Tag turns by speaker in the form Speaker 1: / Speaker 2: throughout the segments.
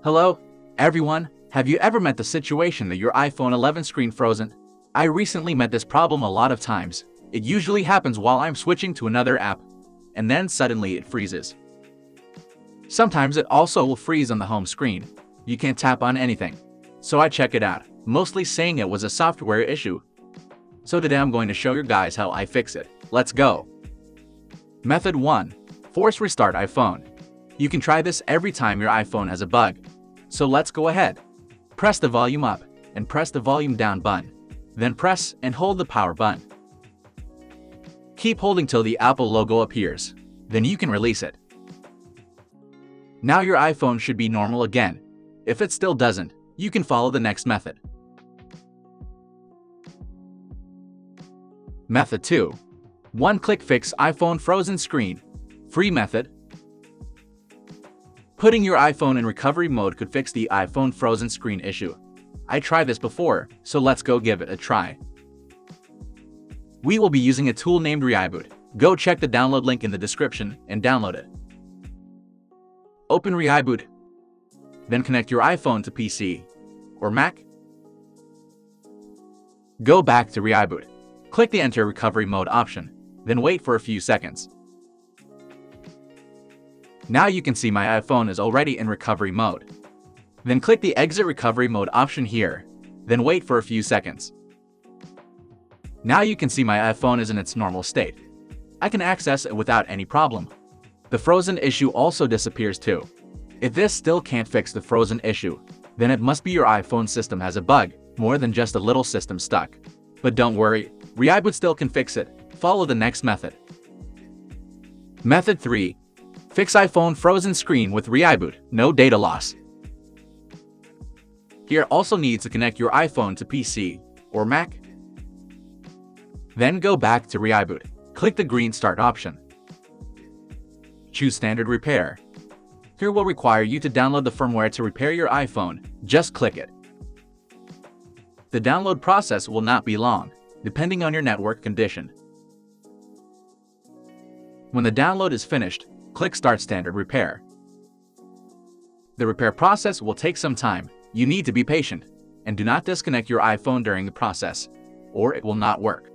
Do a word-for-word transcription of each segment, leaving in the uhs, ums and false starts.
Speaker 1: Hello, everyone. Have you ever met the situation that your iPhone eleven screen frozen? I recently met this problem a lot of times. It usually happens while I'm switching to another app, and then suddenly it freezes. Sometimes it also will freeze on the home screen. You can't tap on anything. So I check it out, mostly saying it was a software issue. So today I'm going to show you guys how I fix it. Let's go. Method one. Force restart iPhone. You can try this every time your iPhone has a bug. So let's go ahead. Press the volume up and press the volume down button. Then press and hold the power button. Keep holding till the Apple logo appears. Then you can release it. Now your iPhone should be normal again. If it still doesn't, you can follow the next method. Method two. One-click fix iPhone frozen screen. Free method. Putting your iPhone in recovery mode could fix the iPhone frozen screen issue. I tried this before, so let's go give it a try. We will be using a tool named ReiBoot. Go check the download link in the description and download it. Open ReiBoot. Then connect your iPhone to P C or Mac. Go back to ReiBoot. Click the Enter Recovery Mode option, then wait for a few seconds. Now you can see my iPhone is already in recovery mode. Then click the Exit Recovery Mode option here, then wait for a few seconds. Now you can see my iPhone is in its normal state. I can access it without any problem. The frozen issue also disappears too. If this still can't fix the frozen issue, then it must be your iPhone system has a bug, more than just a little system stuck. But don't worry, ReiBoot still can fix it. Follow the next method. Method three. Fix iPhone frozen screen with ReiBoot, no data loss. Here also needs to connect your iPhone to P C or Mac. Then go back to ReiBoot. Click the green Start option. Choose Standard Repair. Here will require you to download the firmware to repair your iPhone. Just click it. The download process will not be long, depending on your network condition. When the download is finished, click Start Standard Repair. The repair process will take some time. You need to be patient, and do not disconnect your iPhone during the process, or it will not work.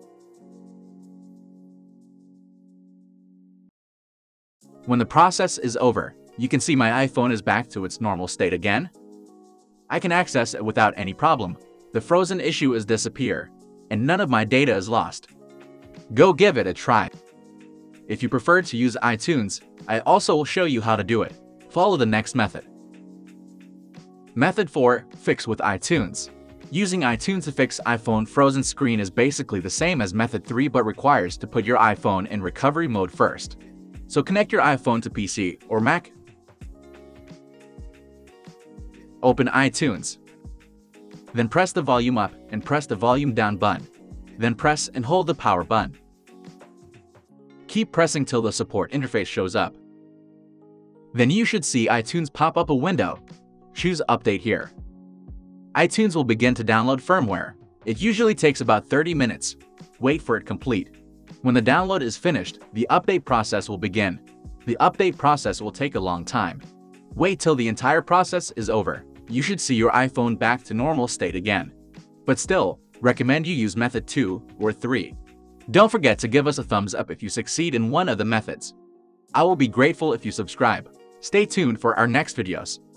Speaker 1: When the process is over, you can see my iPhone is back to its normal state again. I can access it without any problem. The frozen issue is disappear, and none of my data is lost. Go give it a try. If you prefer to use iTunes, I also will show you how to do it. Follow the next method. Method four. Fix with iTunes. Using iTunes to fix iPhone frozen screen is basically the same as method three but requires to put your iPhone in recovery mode first. So connect your iPhone to P C or Mac. Open iTunes. Then press the volume up and press the volume down button. Then press and hold the power button. Keep pressing till the support interface shows up. Then you should see iTunes pop up a window. Choose Update here. iTunes will begin to download firmware. It usually takes about thirty minutes. Wait for it complete. When the download is finished, the update process will begin. The update process will take a long time. Wait till the entire process is over. You should see your iPhone back to normal state again. But still, recommend you use method two or three. Don't forget to give us a thumbs up if you succeed in one of the methods. I will be grateful if you subscribe. Stay tuned for our next videos.